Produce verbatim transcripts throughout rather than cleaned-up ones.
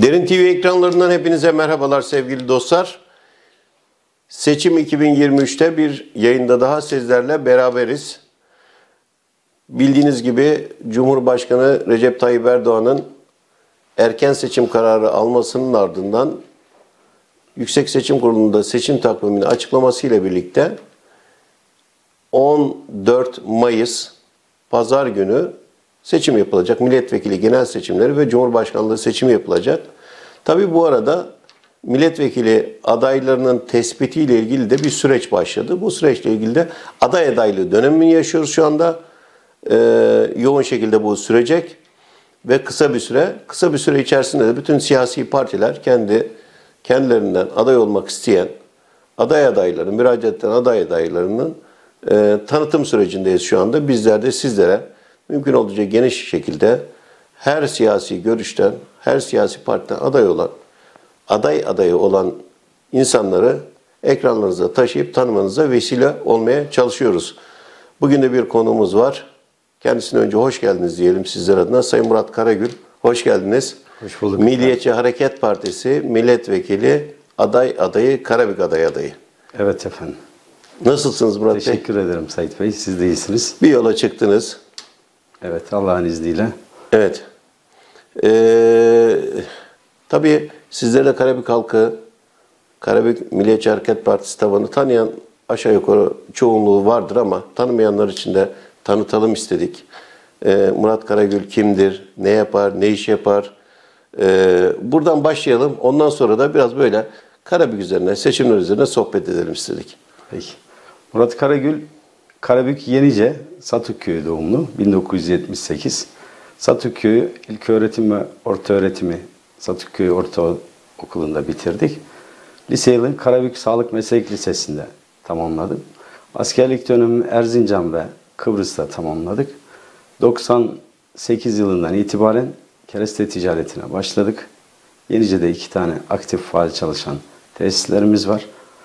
Derin T V ekranlarından hepinize merhabalar sevgili dostlar. Seçim iki bin yirmi üç'te bir yayında daha sizlerle beraberiz. Bildiğiniz gibi Cumhurbaşkanı Recep Tayyip Erdoğan'ın erken seçim kararı almasının ardından Yüksek Seçim Kurulu'nda seçim takvimini açıklamasıyla birlikte on dört Mayıs Pazar günü seçim yapılacak. Milletvekili genel seçimleri ve Cumhurbaşkanlığı seçimi yapılacak. Tabii bu arada milletvekili adaylarının tespitiyle ilgili de bir süreç başladı. Bu süreçle ilgili de aday adaylığı dönemini yaşıyoruz şu anda. Ee, yoğun şekilde bu sürecek ve kısa bir süre, kısa bir süre içerisinde de bütün siyasi partiler kendi kendilerinden aday olmak isteyen aday adaylarının, müracaat eden aday adaylarının e, tanıtım sürecindeyiz şu anda. Bizler de sizlere mümkün olduğunca geniş şekilde her siyasi görüşten, her siyasi partiden aday olan, aday adayı olan insanları ekranlarınıza taşıyıp tanımanıza vesile olmaya çalışıyoruz. Bugün de bir konuğumuz var. Kendisine önce hoş geldiniz diyelim sizler adına. Sayın Murat Karagül, hoş geldiniz. Hoş bulduk. Milliyetçi Hareket Partisi milletvekili aday adayı, Karabük aday adayı. Evet efendim. Nasılsınız Murat Bey? Teşekkür ederim Sait Bey. Siz de iyisiniz. Bir yola çıktınız. Evet, Allah'ın izniyle. Evet. Ee, tabii sizleri de Karabük halkı, Karabük Milliyetçi Hareket Partisi tabanı tanıyan aşağı yukarı çoğunluğu vardır ama tanımayanlar için de tanıtalım istedik. Ee, Murat Karagül kimdir, ne yapar, ne iş yapar? Ee, buradan başlayalım. Ondan sonra da biraz böyle Karabük üzerine, seçimler üzerine sohbet edelim istedik. Peki. Murat Karagül, Karabük Yenice, Satıkköy'ü doğumlu, bin dokuz yüz yetmiş sekiz. Satıkköy'ü ilköğretim ve ortaöğretimi Satıkköy Ortaokulu'nda bitirdik. Lise yılı Karabük Sağlık Meslek Lisesi'nde tamamladım. Askerlik dönemimi Erzincan ve Kıbrıs'ta tamamladık. doksan sekiz yılından itibaren kereste ticaretine başladık. Yenice'de iki tane aktif faal çalışan tesislerimiz var.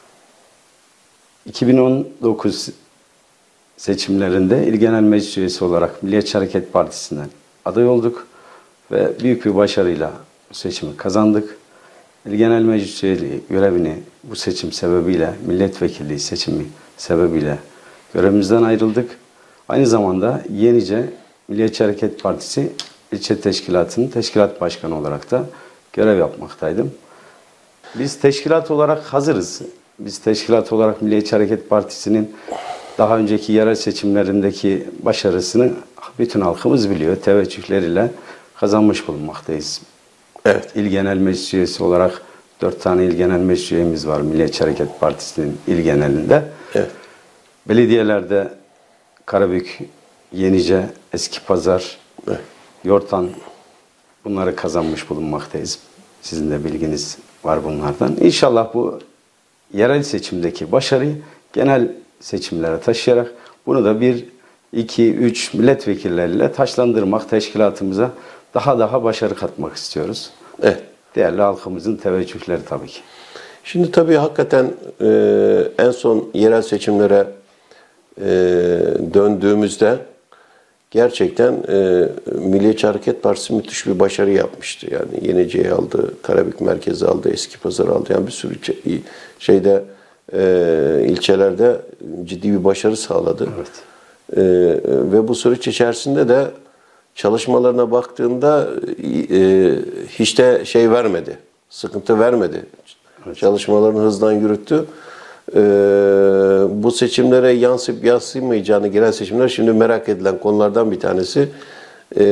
iki bin on dokuz seçimlerinde İl Genel Meclis Üyesi olarak Milliyetçi Hareket Partisi'nden aday olduk ve büyük bir başarıyla bu seçimi kazandık. İl Genel Meclis Üyeliği görevini bu seçim sebebiyle, milletvekilliği seçimi sebebiyle görevimizden ayrıldık. Aynı zamanda Yenice Milliyetçi Hareket Partisi ilçe teşkilatının teşkilat başkanı olarak da görev yapmaktaydım. Biz teşkilat olarak hazırız. Biz teşkilat olarak Milliyetçi Hareket Partisi'nin daha önceki yerel seçimlerindeki başarısını bütün halkımız biliyor. Teveccühleriyle kazanmış bulunmaktayız. Evet. İl Genel Meclis Üyesi olarak dört tane İl Genel Meclis Üyemiz var Milliyetçi Hareket Partisi'nin il genelinde. Evet. Belediyelerde Karabük, Yenice, Eskipazar, Evet. Yortan bunları kazanmış bulunmaktayız. Sizin de bilginiz var bunlardan. İnşallah bu yerel seçimdeki başarıyı genel seçimlere taşıyarak bunu da bir, iki, üç milletvekilleriyle taşlandırmak, teşkilatımıza daha daha başarı katmak istiyoruz. Evet. Değerli halkımızın teveccühleri tabii ki. Şimdi tabii hakikaten e, en son yerel seçimlere e, döndüğümüzde gerçekten e, Milliyetçi Hareket Partisi müthiş bir başarı yapmıştı. Yani Yenice'yi aldı, Karabük merkezi aldı, Eskipazar'ı aldı. Yani bir sürü şeyde e, ilçelerde ciddi bir başarı sağladı. Evet. E, ve bu süreç içerisinde de çalışmalarına baktığında e, hiç de şey vermedi, sıkıntı vermedi. Evet. Çalışmalarını hızdan yürüttü. E, bu seçimlere yansıyıp yansımayacağını genel seçimler şimdi merak edilen konulardan bir tanesi. E,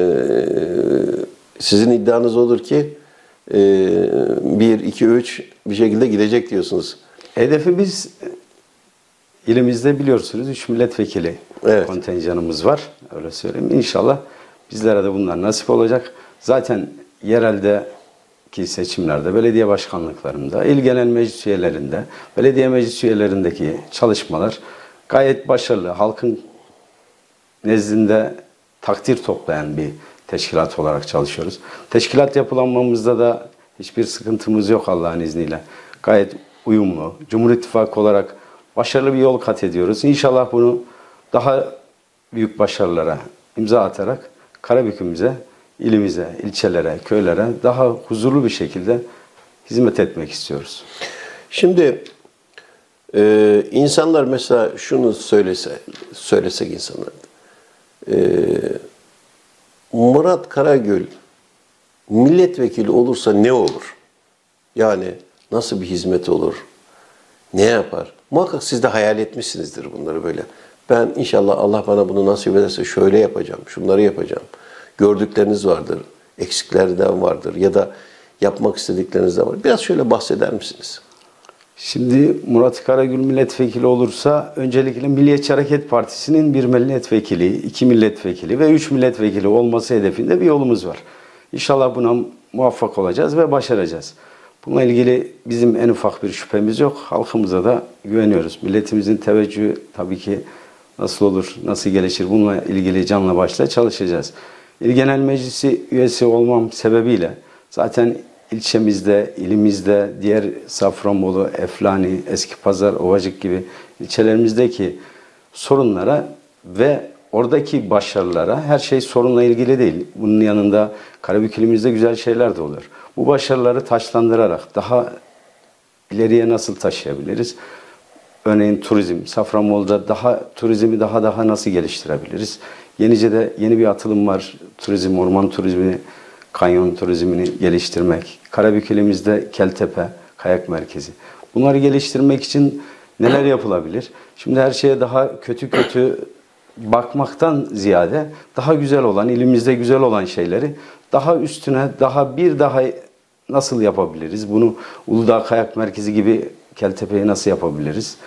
sizin iddianız olur ki e, bir, iki, üç bir şekilde gidecek diyorsunuz. Hedefimiz ilimizde biliyorsunuz üç milletvekili evet. kontenjanımız var. Öyle söyleyeyim. İnşallah bizlere de bunlar nasip olacak. Zaten yereldeki seçimlerde, belediye başkanlıklarında, il genel meclis üyelerinde, belediye meclis üyelerindeki çalışmalar gayet başarılı. Halkın nezdinde takdir toplayan bir teşkilat olarak çalışıyoruz. Teşkilat yapılanmamızda da hiçbir sıkıntımız yok Allah'ın izniyle. Gayet uyumlu. Cumhur İttifakı olarak başarılı bir yol kat ediyoruz. İnşallah bunu daha büyük başarılara imza atarak Karabük'ümüze ilimize, ilçelere, köylere daha huzurlu bir şekilde hizmet etmek istiyoruz. Şimdi e, insanlar mesela şunu söylese, söylesek insanlar, e, Murat Karagül milletvekili olursa ne olur? Yani nasıl bir hizmet olur? Ne yapar? Muhakkak siz de hayal etmişsinizdir bunları böyle. Ben inşallah Allah bana bunu nasip ederse şöyle yapacağım, şunları yapacağım. Gördükleriniz vardır, eksiklerden vardır ya da yapmak istedikleriniz de var. Biraz şöyle bahseder misiniz? Şimdi Murat Karagül milletvekili olursa öncelikle Milliyetçi Hareket Partisi'nin bir milletvekili, iki milletvekili ve üç milletvekili olması hedefinde bir yolumuz var. İnşallah buna muvaffak olacağız ve başaracağız. Bununla ilgili bizim en ufak bir şüphemiz yok. Halkımıza da güveniyoruz. Milletimizin teveccühü tabii ki nasıl olur, nasıl gelişir bununla ilgili canla başla çalışacağız. İl Genel Meclisi üyesi olmam sebebiyle zaten ilçemizde, ilimizde, diğer Safranbolu, Eflani, Eskipazarı, Ovacık gibi ilçelerimizdeki sorunlara ve oradaki başarılara, her şey sorunla ilgili değil. Bunun yanında Karabük ilimizde güzel şeyler de olur. Bu başarıları taçlandırarak daha ileriye nasıl taşıyabiliriz? Örneğin turizm, Safranbolu'da daha turizmi daha daha nasıl geliştirebiliriz? Yenice'de yeni bir atılım var. Turizm, orman turizmini, kanyon turizmini geliştirmek. Karabük ilimizde Keltepe, kayak merkezi. Bunları geliştirmek için neler yapılabilir? Şimdi her şeye daha kötü kötü bakmaktan ziyade daha güzel olan, ilimizde güzel olan şeyleri daha üstüne, daha bir daha nasıl yapabiliriz? Bunu Uludağ Kayak Merkezi gibi Keltepe'yi nasıl yapabiliriz?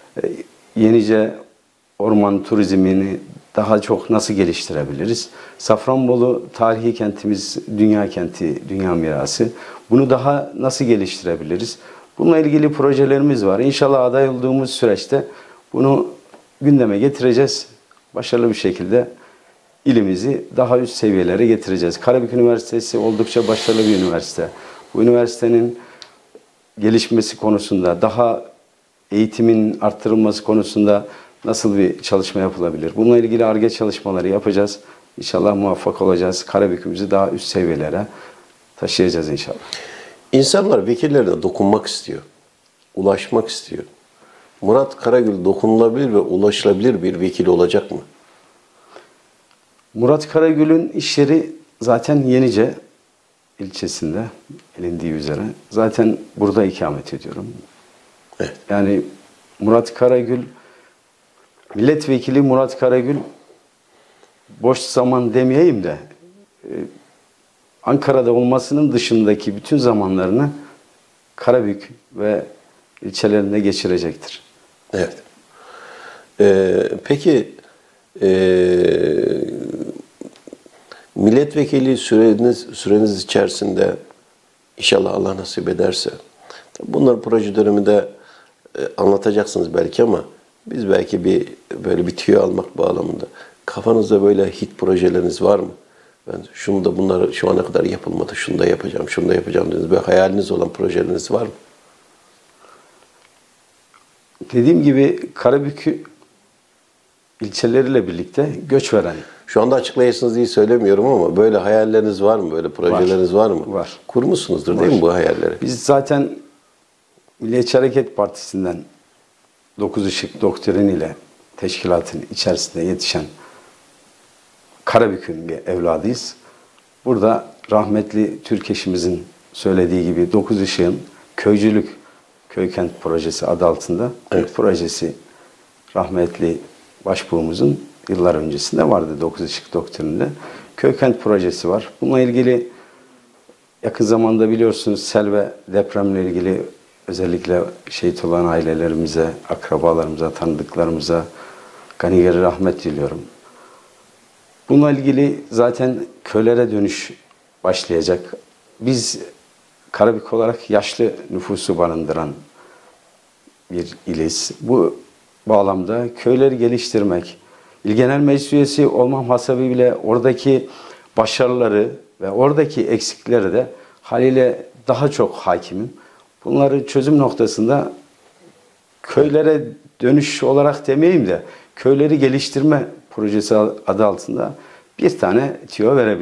Yenice orman turizmini daha çok nasıl geliştirebiliriz? Safranbolu tarihi kentimiz, dünya kenti, dünya mirası. Bunu daha nasıl geliştirebiliriz? Bununla ilgili projelerimiz var. İnşallah aday olduğumuz süreçte bunu gündeme getireceğiz. Başarılı bir şekilde ilimizi daha üst seviyelere getireceğiz. Karabük Üniversitesi oldukça başarılı bir üniversite. Bu üniversitenin gelişmesi konusunda, daha eğitimin arttırılması konusunda nasıl bir çalışma yapılabilir? Bununla ilgili Ar-Ge çalışmaları yapacağız. İnşallah muvaffak olacağız. Karabük'ümüzü daha üst seviyelere taşıyacağız inşallah. İnsanlar vekillerine dokunmak istiyor. Ulaşmak istiyor. Murat Karagül dokunulabilir ve ulaşılabilir bir vekil olacak mı? Murat Karagül'ün iş yeri zaten Yenice ilçesinde, bilindiği üzere. Zaten burada ikamet ediyorum. Evet. Yani Murat Karagül, milletvekili Murat Karagül, boş zaman demeyeyim de Ankara'da olmasının dışındaki bütün zamanlarını Karabük ve ilçelerinde geçirecektir. Evet. Ee, peki e, milletvekili süreniz, süreniz içerisinde inşallah Allah nasip ederse bunları proje döneminde e, anlatacaksınız belki ama biz belki bir böyle bir tüyo almak bağlamında kafanızda böyle hit projeleriniz var mı? Ben şunu da bunları şu ana kadar yapılmadı, şunu da yapacağım, şunu da yapacağım dediniz. Böyle hayaliniz olan projeleriniz var mı? Dediğim gibi Karabük ilçeleriyle birlikte göç veren. Şu anda açıklayasınız diye söylemiyorum ama böyle hayalleriniz var mı? Böyle projeleriniz var, var mı? Var. Kurmuşsunuzdur var. değil mi bu hayalleri? Biz zaten Milliyetçi Hareket Partisi'nden Dokuz Işık doktriniyle teşkilatın içerisinde yetişen Karabük'ün bir evladıyız. Burada rahmetli Türk eşimizin söylediği gibi Dokuz Işık'ın köycülük köykent projesi adı altında evet. bir projesi rahmetli başbuğumuzun yıllar öncesinde vardı Dokuz Işık doktrininde. Köykent projesi var. Bununla ilgili yakın zamanda biliyorsunuz sel ve depremle ilgili özellikle şehit olan ailelerimize, akrabalarımıza, tanıdıklarımıza gani gani rahmet diliyorum. Bununla ilgili zaten köylere dönüş başlayacak. Biz Karabük olarak yaşlı nüfusu barındıran bir iliz. Bu bağlamda köyleri geliştirmek, İl Genel Meclis üyesi olmam hasebiyle oradaki başarıları ve oradaki eksikleri de haliyle daha çok hakimim. Bunları çözüm noktasında köylere dönüş olarak demeyeyim de köyleri geliştirme projesi adı altında bir tane tüyo verebilirim.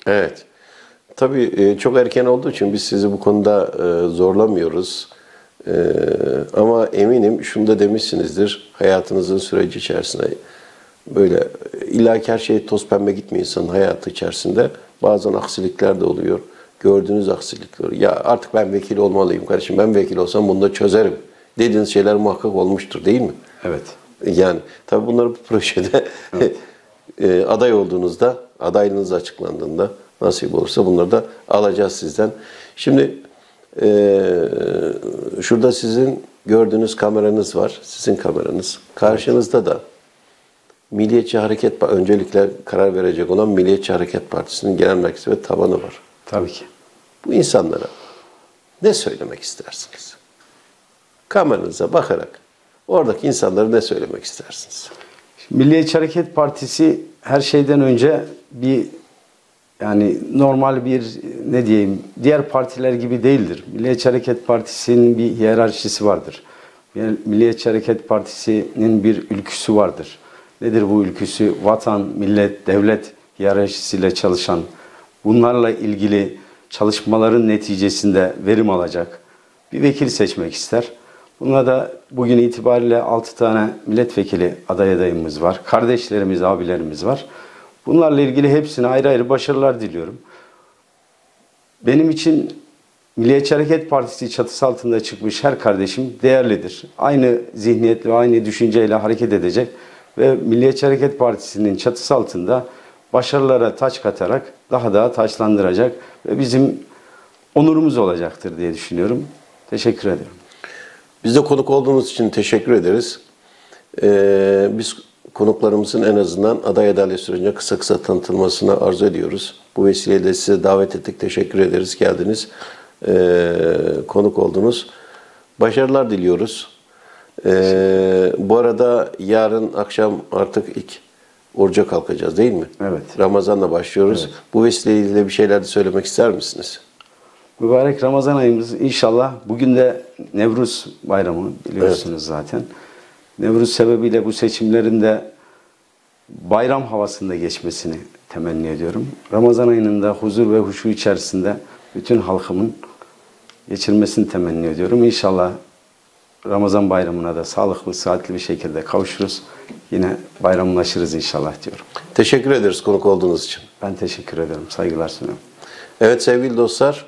Evet. Tabii e, çok erken olduğu için biz sizi bu konuda e, zorlamıyoruz. E, ama eminim şunu da demişsinizdir. Hayatınızın süreci içerisinde böyle illaki her şey toz pembe gitmiyor insanın hayatı içerisinde. Bazen aksilikler de oluyor. Gördüğünüz aksilikler. Ya artık ben vekil olmalıyım kardeşim. Ben vekil olsam bunu da çözerim dediğiniz şeyler muhakkak olmuştur değil mi? Evet. Yani tabii bunları bu projede evet. e, aday olduğunuzda, adaylığınız açıklandığında nasip olursa bunları da alacağız sizden. Şimdi e, şurada sizin gördüğünüz kameranız var. Sizin kameranız. Karşınızda da Milliyetçi Hareket Partisi, öncelikle karar verecek olan Milliyetçi Hareket Partisi'nin genel merkezi ve tabanı var. Tabii ki. Bu insanlara ne söylemek istersiniz? Kameranıza bakarak oradaki insanlara ne söylemek istersiniz? Milliyetçi Hareket Partisi her şeyden önce bir yani normal bir ne diyeyim diğer partiler gibi değildir. Milliyetçi Hareket Partisi'nin bir hiyerarşisi vardır. Milliyetçi Hareket Partisi'nin bir ülküsü vardır. Nedir bu ülküsü? Vatan, millet, devlet hiyerarşisiyle çalışan, bunlarla ilgili çalışmaların neticesinde verim alacak bir vekil seçmek ister. Buna da bugün itibariyle altı tane milletvekili aday adayımız var. Kardeşlerimiz, abilerimiz var. Bunlarla ilgili hepsine ayrı ayrı başarılar diliyorum. Benim için Milliyetçi Hareket Partisi çatısı altında çıkmış her kardeşim değerlidir. Aynı zihniyetle ve aynı düşünceyle hareket edecek ve Milliyetçi Hareket Partisi'nin çatısı altında başarılara taç katarak daha da taçlandıracak ve bizim onurumuz olacaktır diye düşünüyorum. Teşekkür ederim. Biz de konuk olduğunuz için teşekkür ederiz. Ee, biz konuklarımızın en azından aday adalet sürecinde kısa kısa tanıtılmasını arzu ediyoruz. Bu vesileyle size davet ettik. Teşekkür ederiz. Geldiniz. Ee, konuk oldunuz. Başarılar diliyoruz. Ee, bu arada yarın akşam artık ilk oruca kalkacağız değil mi? Evet. Ramazan'la başlıyoruz. Evet. Bu vesileyle bir şeyler de söylemek ister misiniz? Mübarek Ramazan ayımız inşallah. Bugün de Nevruz Bayramı biliyorsunuz evet. zaten. Nevruz sebebiyle bu seçimlerin de bayram havasında geçmesini temenni ediyorum. Ramazan ayının da huzur ve huşu içerisinde bütün halkımın geçirmesini temenni ediyorum. İnşallah Ramazan bayramına da sağlıklı, sıhhatli bir şekilde kavuşuruz. Yine bayramlaşırız inşallah diyorum. Teşekkür ederiz konuk olduğunuz için. Ben teşekkür ederim. Saygılar sunuyorum. Evet sevgili dostlar,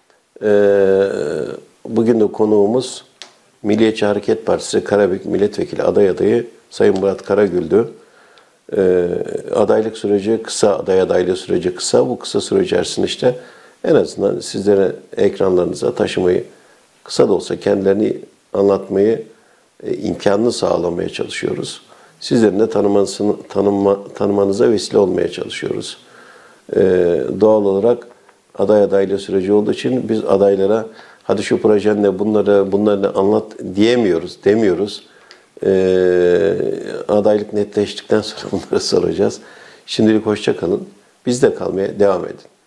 bugün de konuğumuz Milliyetçi Hareket Partisi Karabük Milletvekili aday adayı Sayın Murat Karagül'dü. Adaylık süreci kısa, aday adaylığı süreci kısa. Bu kısa süre içerisinde işte en azından sizlere ekranlarınıza taşımayı, kısa da olsa kendilerini anlatmayı imkanını sağlamaya çalışıyoruz. Sizlerin de tanımanızı, tanıma, tanımanıza vesile olmaya çalışıyoruz. Ee, doğal olarak aday adaylığı süreci olduğu için biz adaylara hadi şu projenle bunları bunları anlat diyemiyoruz, demiyoruz. Ee, adaylık netleştikten sonra bunları soracağız. Şimdilik hoşça kalın. Bizde kalmaya devam edin.